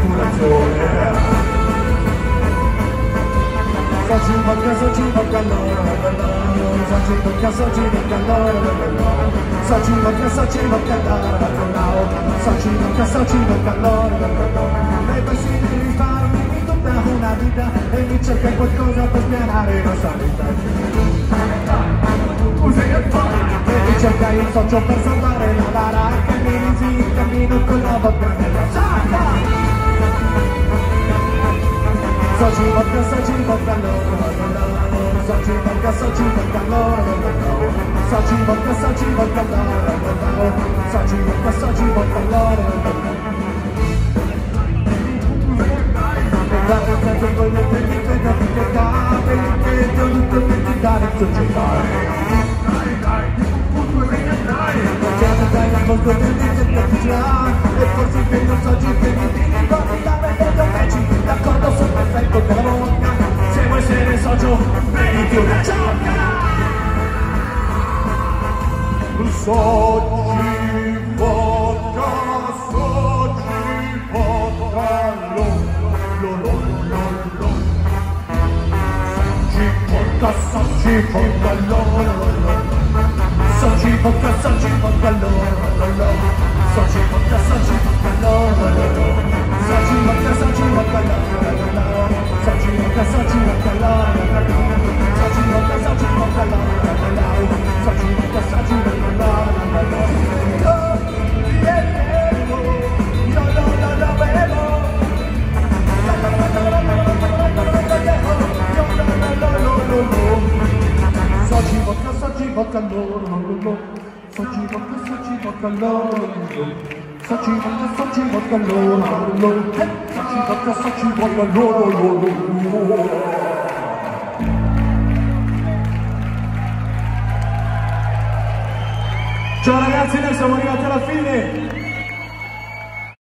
assicurazione. Soci vodka, soci vodka, loro, soci vodka, soci vodka, loro, soci vodka, soci vodka, loro, soci vodka, soci vodka, loro. E poi si devi farmi tutta una vita e mi cerca qualcosa per spianare la sanità. E mi cerca il socio per salvare la bara che mi risi in cammino con la vodka nella sacca. Soci vodka, soci vodka, loro, soci vodka, soci vodka, loro, soci vodka, soci vodka, loro, soci vodka, soci vodka, loro. Guarda sempre con le tecniche da picchiata, perché ti ho tutto per ti dare il società. Dai la volta del e forse che non so che mi tieni guardare dentro match d'accordo sul perfetto della vodka se vuoi essere socio meriti una ciocca soci vodka lo soci vodka lo soci vodka, soci vodka, loro, soci vodka, soci vodka, loro, soci vodka, soci vodka, loro, soci vodka, soci vodka, loro, soci vodka, soci vodka, loro, soci vodka, soci vodka, loro. Soci vodka, soci vodka, loro, soci vodka, soci vodka, loro, soci vodka, soci vodka, loro, soci vodka, soci vodka, loro. Ciao ragazzi, noi siamo arrivati alla fine.